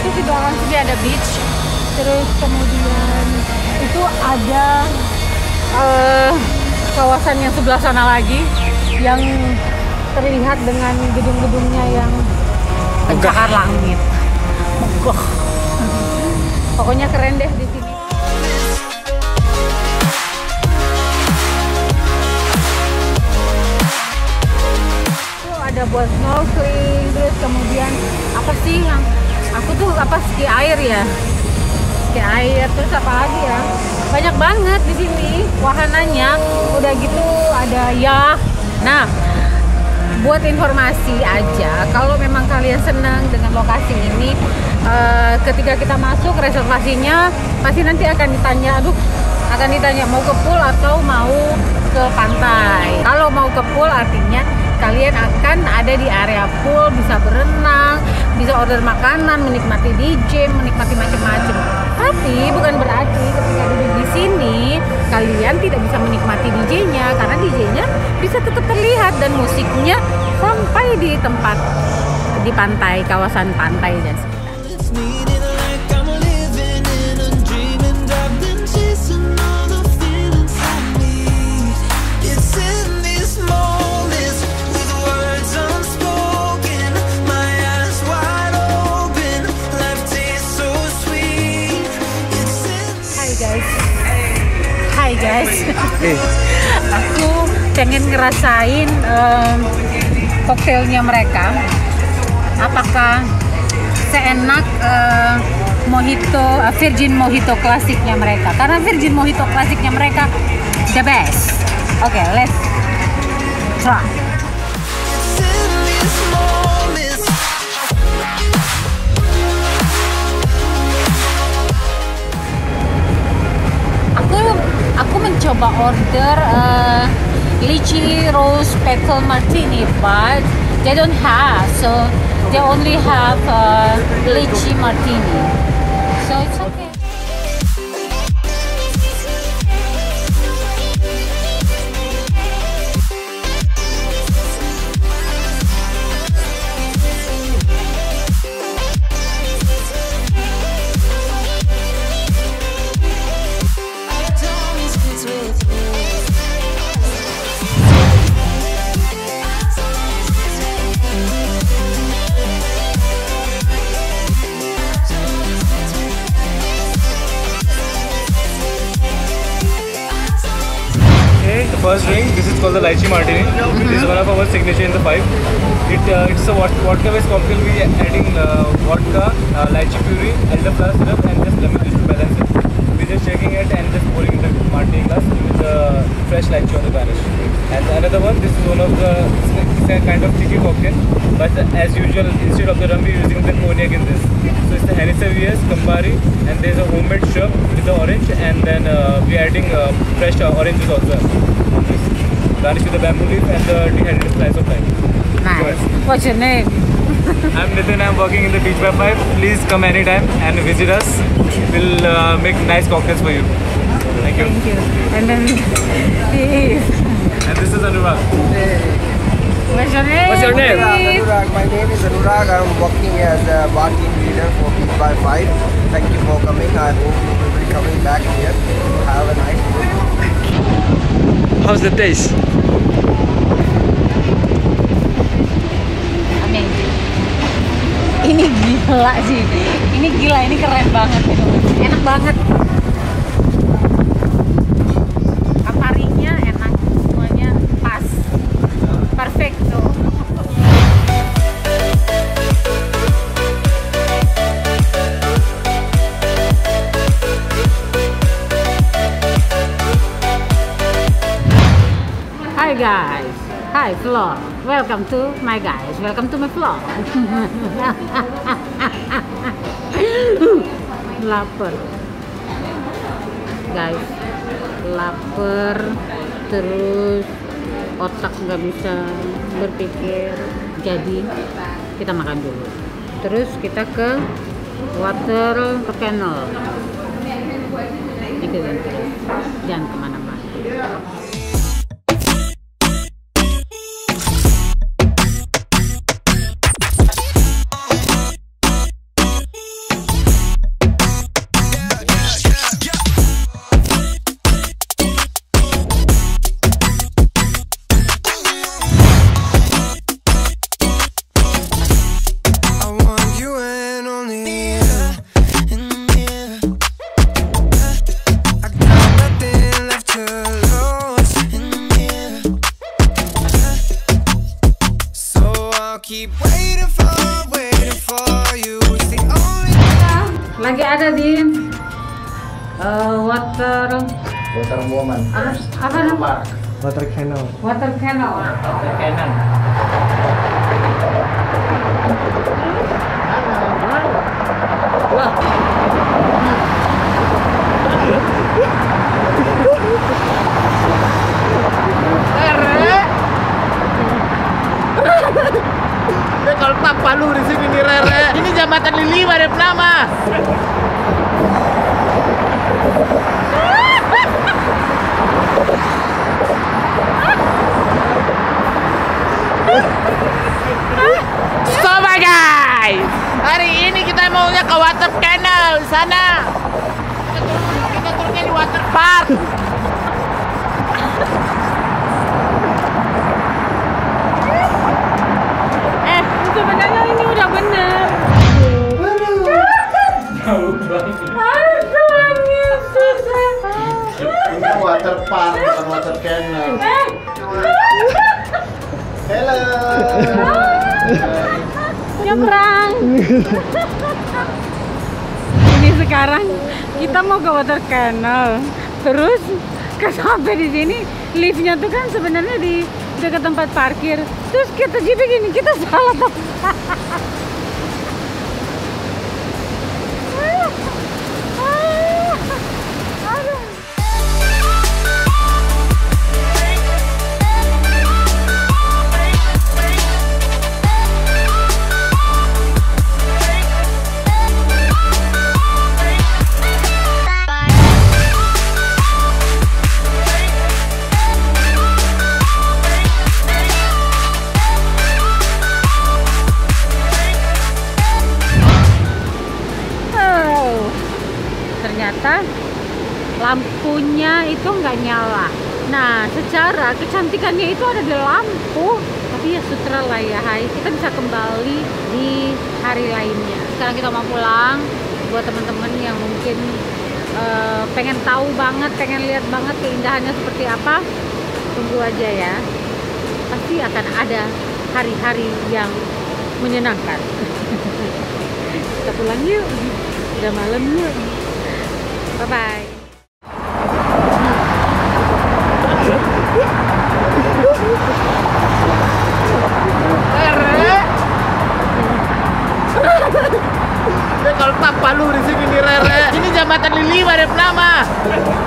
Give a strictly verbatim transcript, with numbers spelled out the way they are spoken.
masuk di belakang sini ada beach. Terus kemudian itu ada uh, kawasan yang sebelah sana lagi yang terlihat dengan gedung-gedungnya yang pencakar langit. Megah. Pokoknya keren deh di sini. Itu ada buat snorkeling, terus kemudian apa sih yang aku tuh apa ski air ya? Ski air, terus apa lagi ya? Banyak banget di sini wahananya. Udah gitu ada ya. Nah, buat informasi aja, kalau memang kalian senang dengan lokasi ini, uh, ketika kita masuk reservasinya pasti nanti akan ditanya, aduh, akan ditanya mau ke pool atau mau ke pantai. Kalau mau ke pool artinya kalian akan ada di area pool, bisa berenang, bisa order makanan, menikmati D J, menikmati macam-macam. Tapi bukan berarti ketika duduk di sini kalian tidak bisa menikmati D J-nya, karena D J-nya bisa tetap terlihat dan musiknya sampai di tempat di pantai, kawasan pantai dan sekitar. Hai guys, aku pengen ngerasain um, koktailnya mereka. Apakah seenak uh, mojito, uh, virgin mojito klasiknya mereka? Karena virgin mojito klasiknya mereka the best. Oke, okay, let's try. Aku mencoba order uh, lychee rose petal martini, but they don't have, so they only have uh, lychee martini, so it's okay. First drink, this is called the lychee martini. Mm-hmm. This is one of our signature in the five. It uh, it's a vodka based cocktail. We are adding uh, vodka, uh, lychee puree, elderflower syrup, and just lemon juice to balance it. We're just shaking it and just pouring in the martini glass with the fresh lychee on the garnish. And another one, this is one of the it's a kind of sticky cocktail, but as usual, instead of the rum, we're using the cognac in this. So it's the Hennessy V S, Campari, and there's a homemade shrub with the orange, and then uh, we're adding uh, fresh uh, oranges also. Garnish with the bamboo leaf and the dehydrated slice of lime. Nice. What's your name? I'm Nitin. I'm working in the Beach by Five. Please come anytime and visit us. We'll uh, make nice cocktails for you. Thank you. Thank you. And then Steve. And this is Anurag. What's your name? What's your name? Anurag, Anurag. My name is Anurag. I'm working as a bar team leader for Beach by Five. Thank you for coming. I hope you will be coming back here. Have a nice day. How's the taste? Amazing. Ini gila sih. Ini gila, ini keren banget gitu. Enak banget. Camparinya enak, semuanya pas. Perfecto. Hi guys, hi vlog. Welcome to my guys. Welcome to my vlog. Lapar, guys. Lapar, terus otak nggak bisa berpikir. Jadi kita makan dulu. Terus kita ke water canal. Ikutin terus, jangan kemana-mana. di uh, water Water woman. apa apa nama? Water canal. Water canal. Water cannon. Eh, kalau tak palu di sini nih Rere. Ini jambatan Lili Marep nama. So my guys, hari ini kita maunya ke water canal sana. Kita turun, kita turunnya di water park. Eh, sebenarnya ini udah bener. Aduh, angin susah. Ini water park, bukan water canal. Eh, Hello. nyebrang. Ini sekarang kita mau ke water canal. Terus ke sampai di sini liftnya tuh kan sebenarnya di dekat tempat parkir. Terus kita jadi gini, kita salah tempat. Aduh. Ternyata lampunya itu nggak nyala. Nah, secara kecantikannya itu ada di lampu, tapi ya sutra lah ya, hai. Kita bisa kembali di hari lainnya. Sekarang kita mau pulang. Buat teman-teman yang mungkin uh, pengen tahu banget, pengen lihat banget keindahannya seperti apa, tunggu aja ya. Pasti akan ada hari-hari yang menyenangkan. Kita pulang yuk. Udah malam yuk. Bye-bye. Eh, kalau tak palu di sini nih Rere. Ini jambatan Lili Marep nama.